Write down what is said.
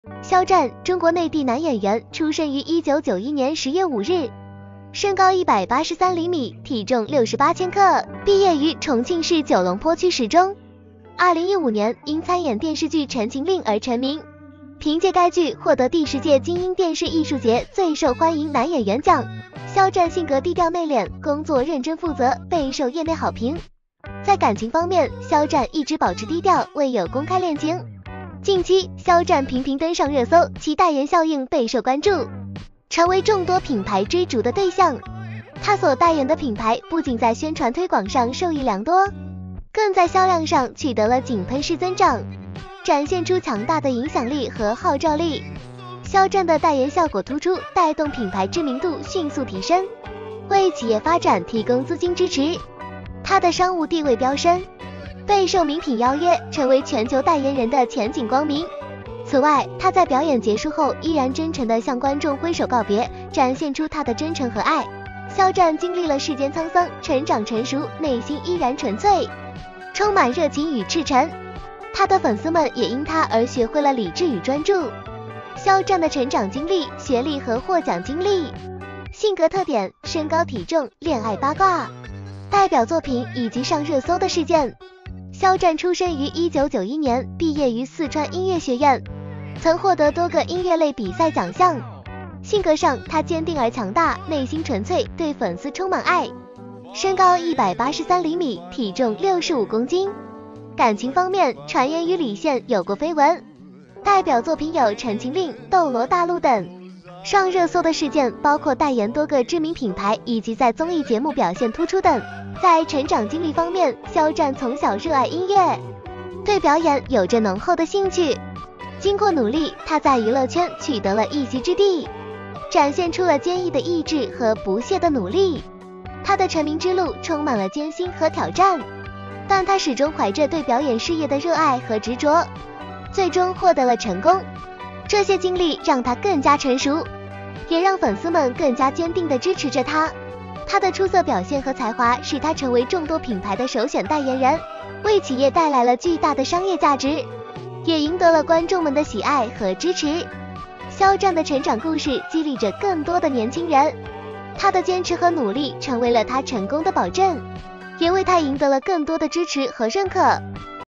肖战，中国内地男演员，出生于1991年10月5日，身高183厘米，体重68千克，毕业于重庆市九龙坡区十中。2015年因参演电视剧《陈情令》而成名，凭借该剧获得第10届金鹰电视艺术节最受欢迎男演员奖。肖战性格低调内敛，工作认真负责，备受业内好评。在感情方面，肖战一直保持低调，未有公开恋情。近期，肖战频频登上热搜，其代言效应备受关注，成为众多品牌追逐的对象。他所代言的品牌不仅在宣传推广上受益良多，更在销量上取得了井喷式增长，展现出强大的影响力和号召力。肖战的代言效果突出，带动品牌知名度迅速提升，为企业发展提供资金支持。他的商务地位飙升，备受名品邀约，成为全球代言人的前景光明。此外，他在表演结束后依然真诚地向观众挥手告别，展现出他的真诚和爱。肖战经历了世间沧桑，成长成熟，内心依然纯粹，充满热情与赤诚。他的粉丝们也因他而学会了理智与专注。肖战的成长经历、学历和获奖经历。性格特点：身高体重、恋爱八卦。代表作品以及上热搜的事件。肖战出生于1991年，毕业于四川音乐学院，曾获得多个音乐类比赛奖项。性格上，他坚定而强大，内心纯粹，对粉丝充满爱。身高183厘米，体重65公斤。感情方面，传言与李现有过绯闻。代表作品有《陈情令》《斗罗大陆》等。上热搜的事件包括代言多个知名品牌，以及在综艺节目表现突出等。在成长经历方面，肖战从小热爱音乐，对表演有着浓厚的兴趣。经过努力，他在娱乐圈取得了一席之地，展现出了坚毅的意志和不懈的努力。他的成名之路充满了艰辛和挑战，但他始终怀着对表演事业的热爱和执着，最终获得了成功。这些经历让他更加成熟，也让粉丝们更加坚定地支持着他。他的出色表现和才华使他成为众多品牌的首选代言人，为企业带来了巨大的商业价值，也赢得了观众们的喜爱和支持。肖战的成长故事激励着更多的年轻人，他的坚持和努力成为了他成功的保证，也为他赢得了更多的支持和认可。